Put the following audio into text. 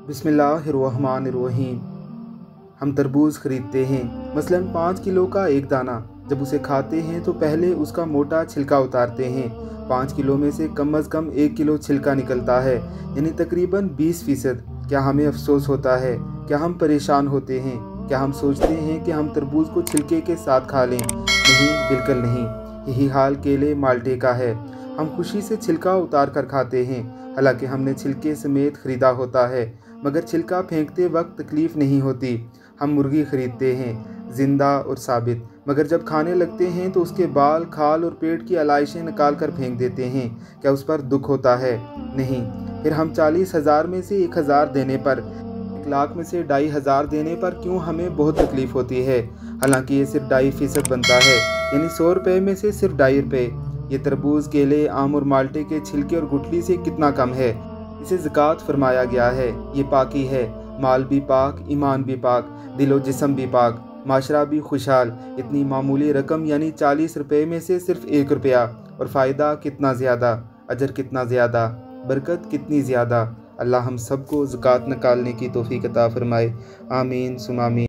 बिस्मिल्लाहिर्रहमानिर्रहीम। हम तरबूज ख़रीदते हैं, मसलन 5 किलो का एक दाना। जब उसे खाते हैं तो पहले उसका मोटा छिलका उतारते हैं। 5 किलो में से कम अज़ कम 1 किलो छिलका निकलता है, यानी तकरीबन 20%। क्या हमें अफसोस होता है? क्या हम परेशान होते हैं? क्या हम सोचते हैं कि हम तरबूज को छिलके के साथ खा लें? नहीं, बिल्कुल नहीं। यही हाल केले माल्टे का है। हम खुशी से छिलका उतार कर खाते हैं, हालांकि हमने छिलके समेत ख़रीदा होता है, मगर छिलका फेंकते वक्त तकलीफ़ नहीं होती। हम मुर्गी ख़रीदते हैं, ज़िंदा और साबित, मगर जब खाने लगते हैं तो उसके बाल, खाल और पेट की आलाइशें निकाल कर फेंक देते हैं। क्या उस पर दुख होता है? नहीं। फिर हम 40,000 में से 1,000 देने पर, 1 लाख में से 2,500 देने पर क्यों हमें बहुत तकलीफ़ होती है? हालांकि ये सिर्फ 2.5% बनता है, यानी 100 रुपये में से सिर्फ 2.5 रुपये। ये तरबूज, केले, आम और माल्टे के छिलके और गुठली से कितना कम है। इसे ज़कात फरमाया गया है। ये पाकी है, माल भी पाक, ईमान भी पाक, दिलो जिस्म भी पाक, माशरा भी खुशहाल। इतनी मामूली रकम यानी 40 रुपये में से सिर्फ 1 रुपया, और फ़ायदा कितना ज़्यादा, अजर कितना ज़्यादा, बरकत कितनी ज़्यादा। अल्लाह हम सबको ज़कात निकालने की तौफ़ीक़ अता फ़रमाए। आमीन सुम आमीन।